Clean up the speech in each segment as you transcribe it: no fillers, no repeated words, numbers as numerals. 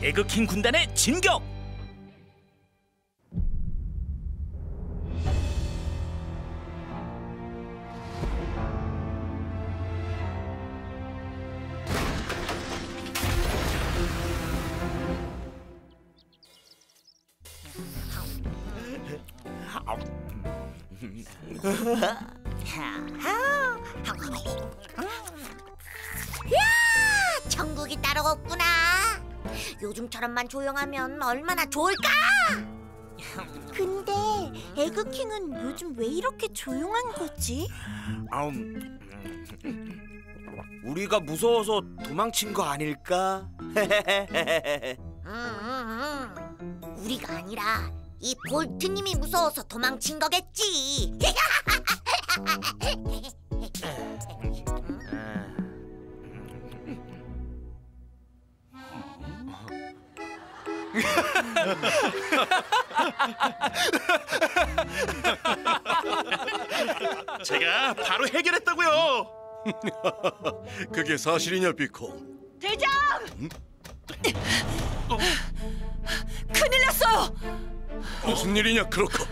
에그킹 군단의 진격! 이야, 천국이 따로 없구나. 요즘처럼만 조용하면 얼마나 좋을까? 근데 에그킹은 요즘 왜 이렇게 조용한 거지? 우리가 무서워서 도망친 거 아닐까? 우리가 아니라 이 볼트님이 무서워서 도망친 거겠지. 제가 바로 해결했다고요. 그게 사실이냐, 비콩? 대장! 큰일 났어요! 무슨 일이냐, 크로커?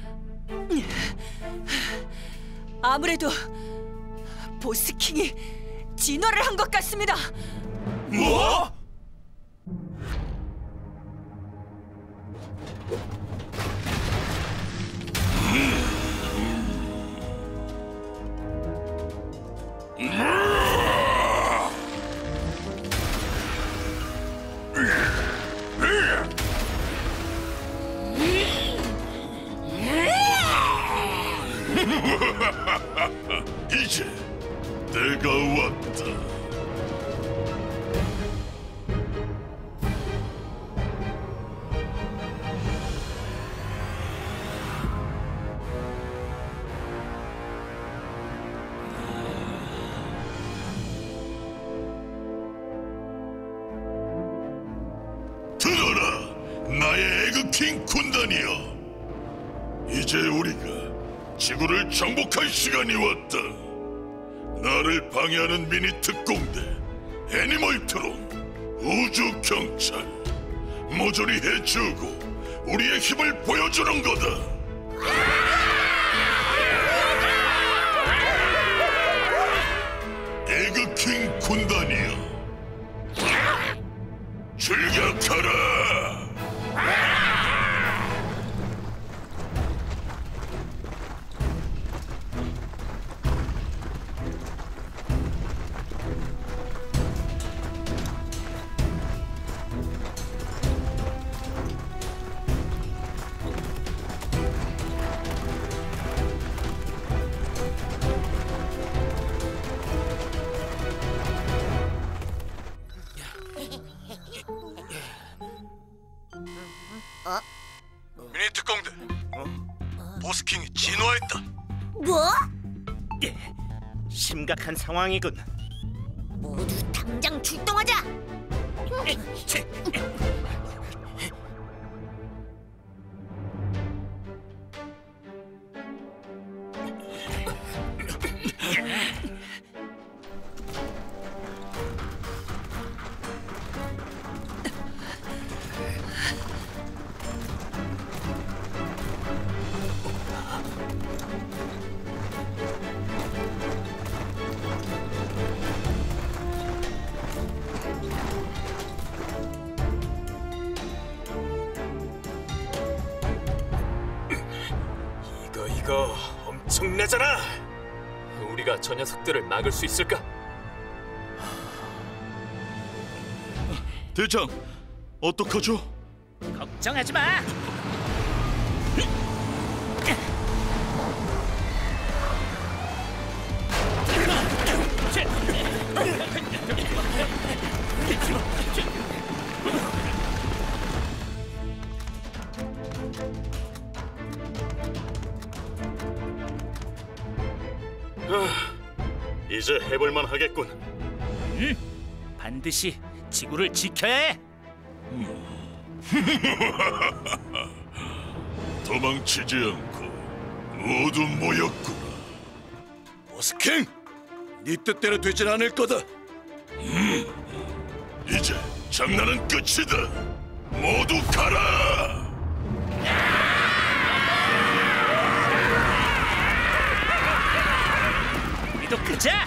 아무래도 보스킹이 진화를 한 것 같습니다. 뭐? 이제 내가 왔다. 들어라, 나의 에그킹 군단이여. 이제 우리가 지구를 정복할 시간이 왔다. 나를 방해하는 미니 특공대, 애니멀트론, 우주경찰 모조리 해주고 우리의 힘을 보여주는 거다. 에그킹 군단이여, 출격하라! 미니 특공대, 보스킹이 진화했다. 뭐? 심각한 상황이군. 모두 당장 출동하자. 이거 엄청나잖아. 우리가 저 녀석들을 막을 수 있을까? 대장, 어떡하죠? 걱정하지 마. 이제 해볼만 하겠군. 반드시 지구를 지켜야 해. 도망치지 않고 모두 모였구나. 보스킹, 네 뜻대로 되진 않을 거다. 이제 장난은 끝이다. 모두 가라. 우리도 가자.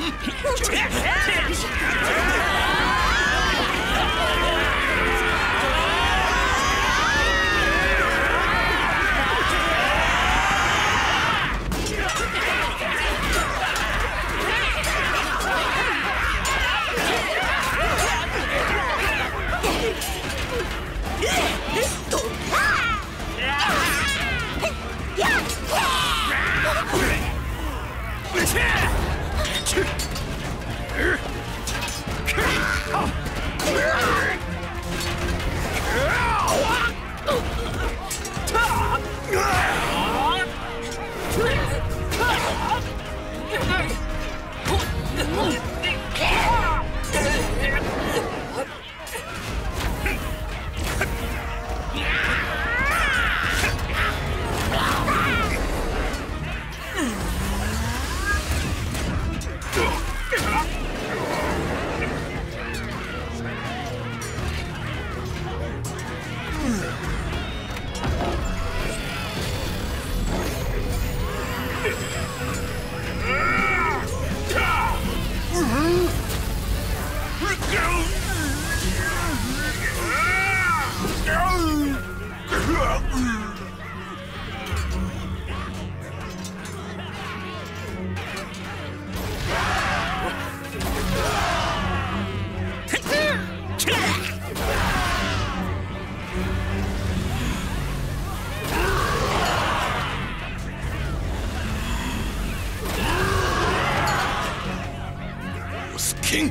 보스킹.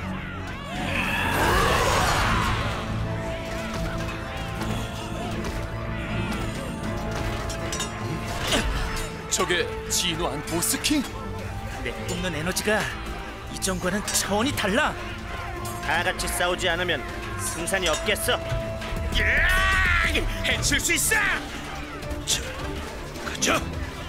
저게 진화한 보스킹? 내뿜는 에너지가 이전과는 차원이 달라. 다 같이 싸우지 않으면 승산이 없겠어. 해칠 수 있어. 자, 가자.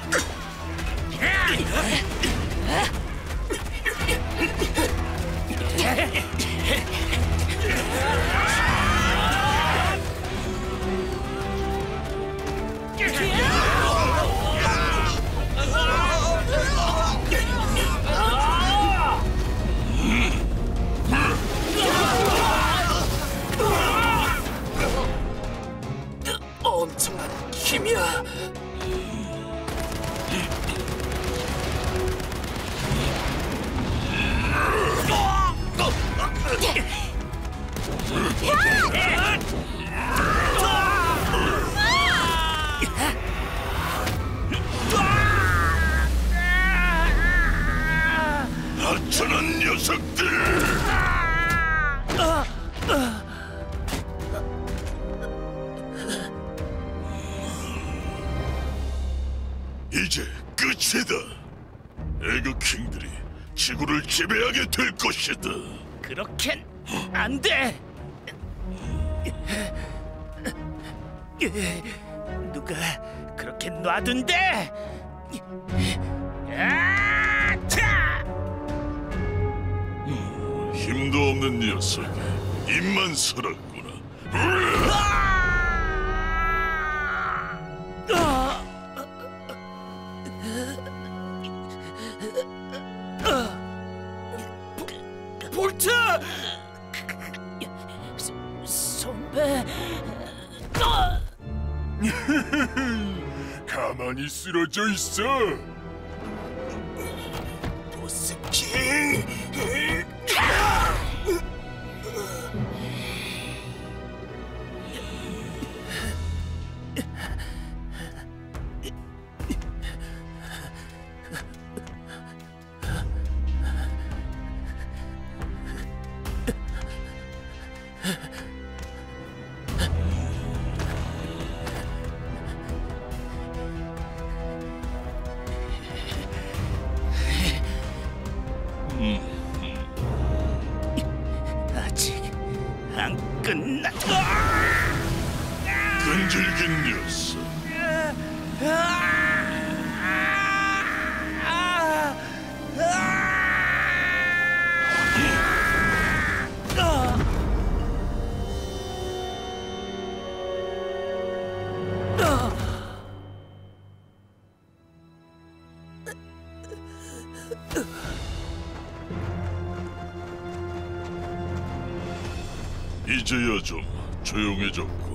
엄청난 힘이야. 하찮은 녀석들. 이제 끝이다. 에그킹들이 지구를 지배하게 될 것이다. 그렇겐 안 돼. 누가 그렇게 놔둔대? 힘도 없는 녀석이 입만 살았구나. 볼트! 선배... 가만히 쓰러져 있어. 보스킹. 아직 안 끝났다. 끈질긴 녀석. 이제야 좀 조용해졌고.